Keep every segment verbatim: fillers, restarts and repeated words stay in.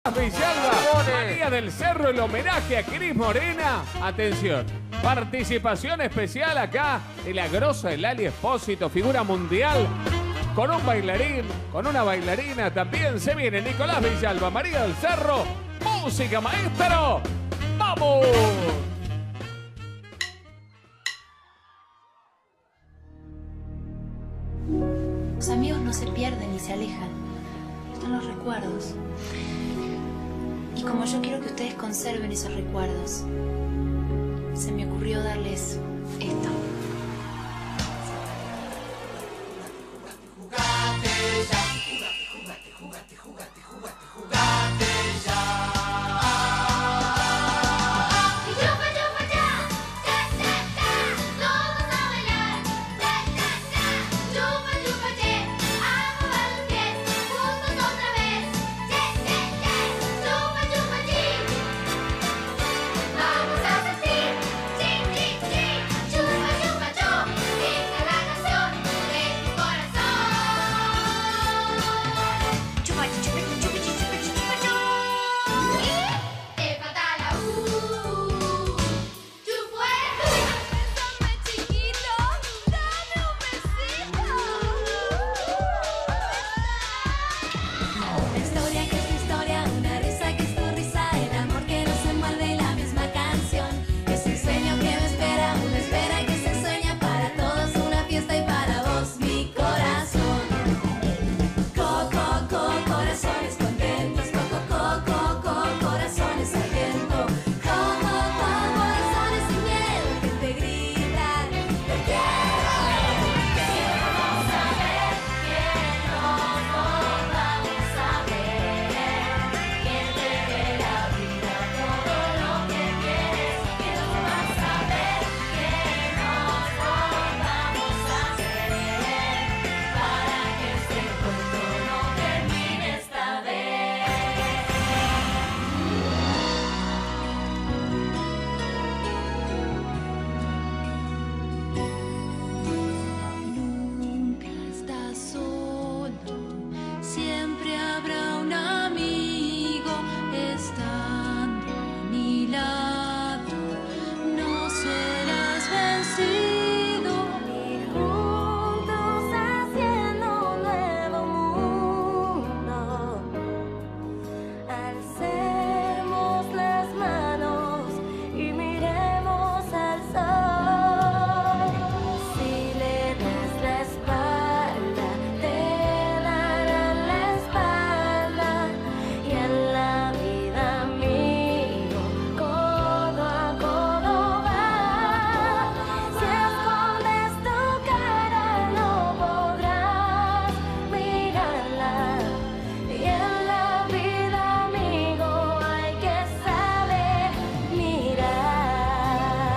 Villalba, María del Cerro, el homenaje a Cris Morena. Atención, participación especial acá de la grosa de Lali Espósito, figura mundial, con un bailarín, con una bailarina también. Se viene Nicolás Villalba, María del Cerro, música, maestro. ¡Vamos! Los amigos no se pierden ni se alejan, están los recuerdos. Y como yo quiero que ustedes conserven esos recuerdos, se me ocurrió darles esto. Jugate ya, jugate, jugate, jugate, jugate, jugate, jugate ya. Y chupa, chupa, ya, ya, ya, ya, todos a bailar, ya, ya, ya. Chupa, chupa, ya, a mover los pies, juntos otra vez, ya, ya, ya. Chupa, chupa, ya. Vamos a sentir, chi, chi, chi. Chupa, chupa, yo, esta es la canción de tu corazón. Chupa, chupa, chupa, chupa, chupa, chupa, chupa. Te falta la U. Tú puedes. Bésame, chiquito. Dame un besito. Una historia que es tu historia, una risa que es tu risa, el amor que nos envuelve y la misma canción. Es un sueño que me espera, una espera que se sueña, para todos una fiesta y para vos mi corazón. Coco, co, corazones contentos, coco, coco, co, corazones al viento. Coco, co, corazones sin miedo que te gritan, te quiero. Quiero saber que nos volvamos a ver, que te dé la vida todo lo que quieres. Quiero más saber que nos volvamos a ver, para que este cuento no termine esta vez. Nunca estás solo, siempre habrá un amigo estando a mi lado. No serás vencido, y juntos haciendo un nuevo mundo. Alcemos las manos y miremos al sol. Si le das la espalda, te darán la espalda. Y en la vida, amigo, codo a codo va. Si escondes tu cara, no podrás mirarla. Y en la vida, amigo, hay que saber mirar.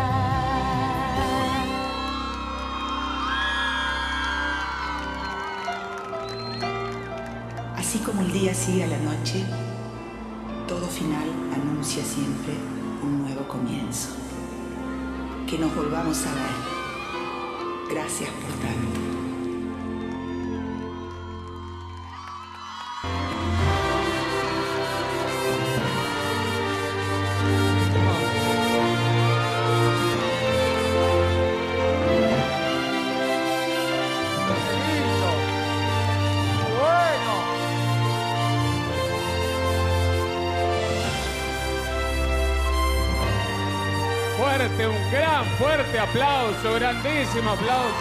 Así como el día sigue a la noche, todo final anuncia siempre un nuevo comienzo. Que nos volvamos a ver. Gracias por tanto. Fuerte, un gran, fuerte aplauso, grandísimo aplauso.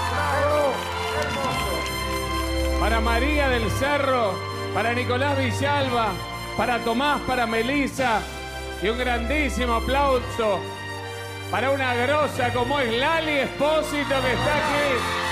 Para María del Cerro, para Nicolás Villalba, para Tomás, para Melissa, y un grandísimo aplauso para una grosa como es Lali Espósito, que está aquí.